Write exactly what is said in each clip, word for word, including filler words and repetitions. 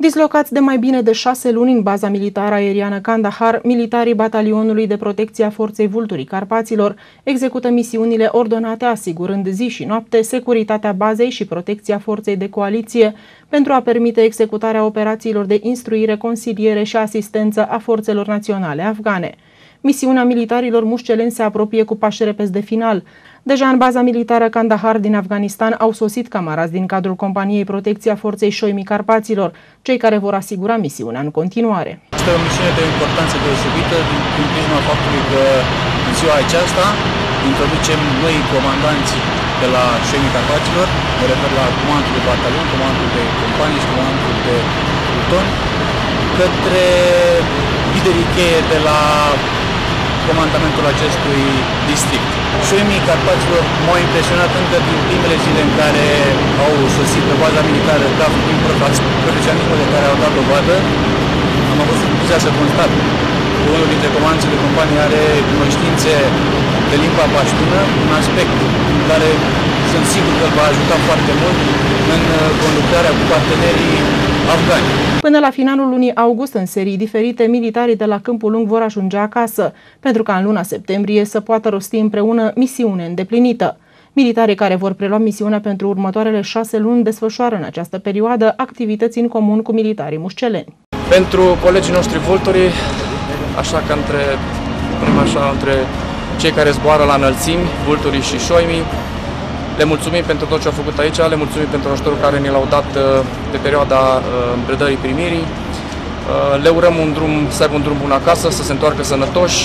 Dislocați de mai bine de șase luni în baza militară aeriană Kandahar, militarii Batalionului de Protecție a Forței Vulturii Carpaților execută misiunile ordonate, asigurând zi și noapte securitatea bazei și protecția forței de coaliție pentru a permite executarea operațiilor de instruire, consiliere și asistență a forțelor naționale afgane. Misiunea militarilor mușceleni se apropie cu pași repezi de final. Deja în baza militară Kandahar din Afganistan au sosit camarazi din cadrul companiei Protecția Forței Șoimi Carpaților, cei care vor asigura misiunea în continuare. Este o misiune de importanță deosebită din prisma faptului că în ziua aceasta introducem noi comandanți de la Șoimi Carpaților, mă refer la comandul de batalion, comandul de companie și comandul de pluton, către liderii cheie de la comandamentul acestui district. Șoimii Carpaților m-au impresionat încă din primele zile în care au sosit pe baza militară, ca din profesionismul de care au dat dovadă. Am avut surpriză să constat că unul dintre comandanții de companie are cunoștințe de limba paștună, un aspect care sunt sigur că îl va ajuta foarte mult în conlucrarea cu partenerii afgani. Până la finalul lunii august, în serii diferite, militarii de la Câmpul Lung vor ajunge acasă, pentru ca în luna septembrie să poată rosti împreună misiune îndeplinită. Militarii care vor prelua misiunea pentru următoarele șase luni desfășoară în această perioadă activități în comun cu militarii mușceleni. Pentru colegii noștri vulturi, așa că între, așa, între cei care zboară la înălțimi, vulturii și șoimii, le mulțumim pentru tot ce au făcut aici, le mulțumim pentru ajutorul care ne l-au dat de perioada predării primirii. Le urăm un drum, să aibă un drum bun acasă, să se întoarcă sănătoși.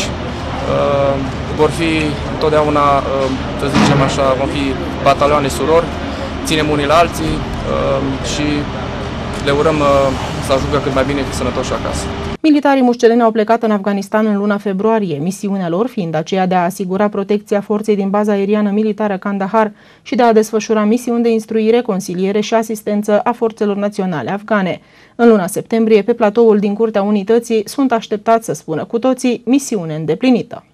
Vor fi întotdeauna, să zicem așa, vom fi batalioane surori, ținem unii la alții și le urăm să ajungă cât mai bine sănătoși acasă. Militarii mușceleni au plecat în Afganistan în luna februarie, misiunea lor fiind aceea de a asigura protecția forței din baza aeriană militară Kandahar și de a desfășura misiuni de instruire, consiliere și asistență a forțelor naționale afgane. În luna septembrie, pe platoul din Curtea Unității, sunt așteptați să spună cu toții misiune îndeplinită.